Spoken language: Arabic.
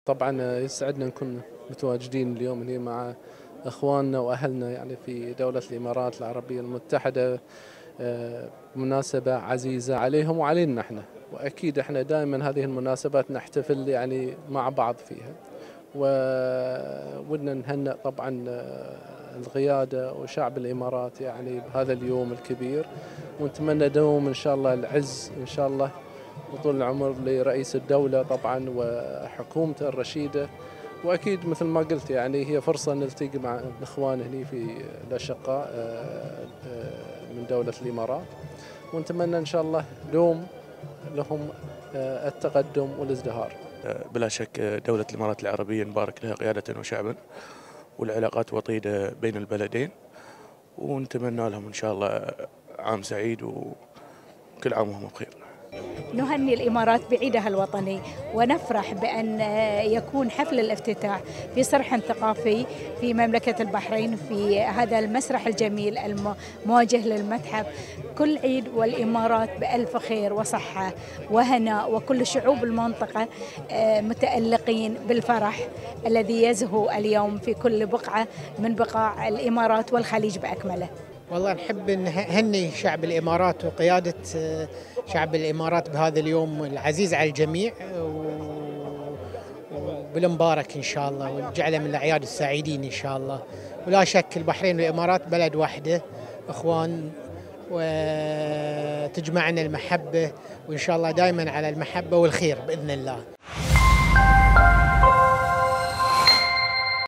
طبعا يسعدنا نكون متواجدين اليوم هنا مع اخواننا واهلنا يعني في دولة الامارات العربية المتحدة. مناسبة عزيزة عليهم وعلينا احنا، واكيد احنا دائما هذه المناسبات نحتفل يعني مع بعض فيها. وودنا نهنئ طبعا القيادة وشعب الامارات يعني بهذا اليوم الكبير، ونتمنى دوم ان شاء الله العز ان شاء الله وطول العمر لرئيس الدولة طبعا وحكومته الرشيدة. وأكيد مثل ما قلت يعني هي فرصة نلتقي مع الإخوان هنا في الأشقاء من دولة الإمارات، ونتمنى إن شاء الله دوم لهم التقدم والازدهار. بلا شك دولة الإمارات العربية نبارك لها قيادة وشعبا، والعلاقات وطيدة بين البلدين، ونتمنى لهم إن شاء الله عام سعيد وكل عام وهم بخير. نهني الإمارات بعيدها الوطني، ونفرح بأن يكون حفل الافتتاح في صرح ثقافي في مملكة البحرين في هذا المسرح الجميل المواجه للمتحف. كل عيد والإمارات بألف خير وصحة وهناء، وكل شعوب المنطقة متألقين بالفرح الذي يزهو اليوم في كل بقعة من بقاع الإمارات والخليج بأكمله. والله نحب نهني شعب الإمارات وقيادة شعب الإمارات بهذا اليوم العزيز على الجميع، وبالمبارك إن شاء الله، ونجعله من الأعياد السعيدين إن شاء الله. ولا شك البحرين والإمارات بلد واحدة إخوان، وتجمعنا المحبة، وإن شاء الله دائما على المحبة والخير بإذن الله.